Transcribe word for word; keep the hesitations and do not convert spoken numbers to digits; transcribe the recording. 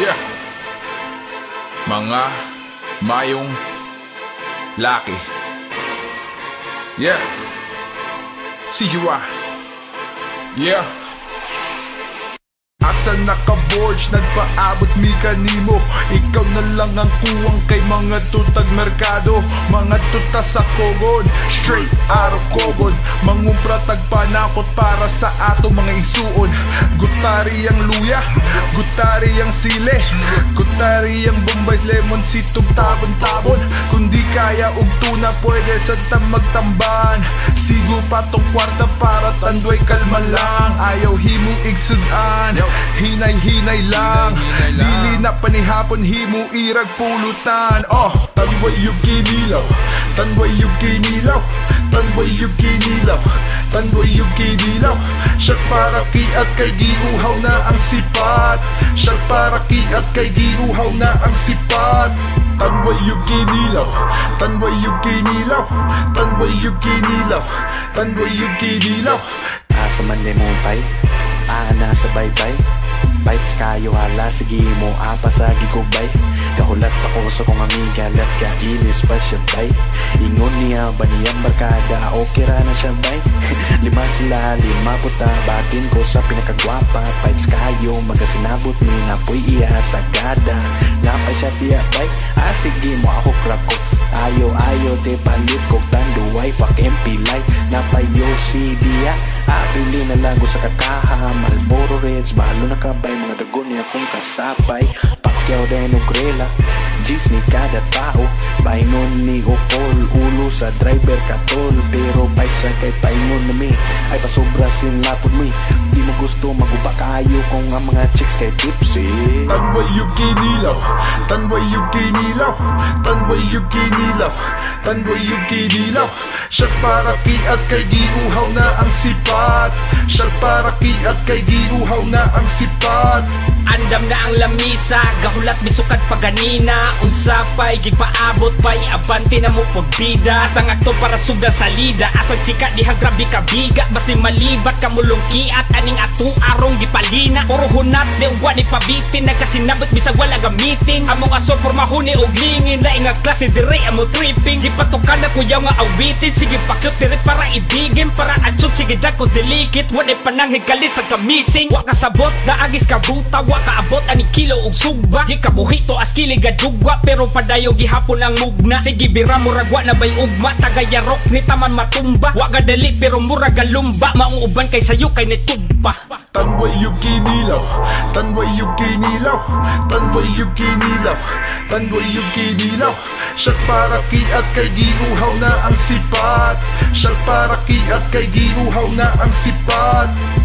Yeah. Mga mayong laki. Yeah. See you ah. Yeah. Asa naka-borge, nagpaabot mi kanimo. Ikaw na lang ang kuwang kay mga tutag merkado. Mga tuta sa kogon, straight out of kogon. Mangumpra tagpanakot para sa ato mga isuon. Gutari ang luya, gutari ang sile, gutari ang bombay, lemon, sitog, tabon-tabon. Kung di kaya og tuna, pwede sa magtamban. Sigo pa tong kwarta para Tanduay, kalma lang. Ayaw himo igsudan, hinay-hinay lang. Dili na panihapon, himo irag pulutan. Oh, Tanduay yung Kinilaw, Tanduay yung Kinilaw, Tanduay yung Kinilaw, Tanduay yung Kinilaw. Siya para kiat kay giuhaw na ang sipat. Siya para kiat kay giuhaw na ang sipat. Tanduay yung Kinilaw, Tanduay yung Kinilaw, Tanduay yung Kinilaw, Tanduay yung Kinilaw. Asa man di mo pay, ana sa baybay. Bites kayo hala, sige mo apa sa gigubay. Kahulat ako sa kong amiga, lat ka inis pa siya bay. Ingon niya ba niyang barkada, okay ra na siya bay. Lima sila, lima puta, batin ko sa pinakagwapa. Bites kayo, magasinabot mi na po'y iya sagada. Napay siya tiya bay, ah sige mo ako krako. Ayo ayo te palit ko Tanduay, fuck M P light. Napay yo si dia, ah pili na lang ko sa kakaha. Malboro Reds, balo na kabay, mga dragon niya kung kasapay. Pakyaw din o grela, G's ni kada tao. Paingon ni Opol, ulo sa driver katol. Pero bike sa kay paingon na mi, ay pasobra sin lapod mi. Di mo gusto maguba kayo kung ang mga chicks kay tipsy. Tanduay yung Kinilaw, Tanduay yung Kinilaw, Tanduay yung Kinilaw, Tanduay yung Kinilaw. Siya para kiat kay giuhaw na ang sipat. Siya para kiat kay giuhaw na ang sipat. Andam na ang lamisa, gahulat misukad pa ganina. Unsa pa'y gipaabot pa'y abante na mo pagbida. Asang akto para subda salida, asang chika diha grabe kabiga. Basi malibat ka mulong kiat, aning atong arong gipalina. Puro hunat di ugwa ni pabitin, nagkasinabot bisag wala gamitin. Among aso formahuni og lingin, laing nga klase dire amo tripping. Gipatukan na kuyaw nga awitin, sige pakyot dire para idigin. Para atsot sige dako delikit, wala pananghig galit pagka-missing. Wa kasabot na agis kabuta, wa kaabot ani kilo og sugba. Gikabuhito as kilig gadugwa, pero padayo gihapon ang mugna. Sige bira muragwa na bay ugma, tagayarok ni taman matumba. Wa gadali pero murag galumba, maong uban kay sayo kay nitugpa. Tanduay yung Kinilaw, Tanduay yung Kinilaw, Tanduay yung Kinilaw, Tanduay yung Kinilaw. Siya para kiat kay giuhaw na ang sipat. Siya para kiat kay giuhaw na ang sipat.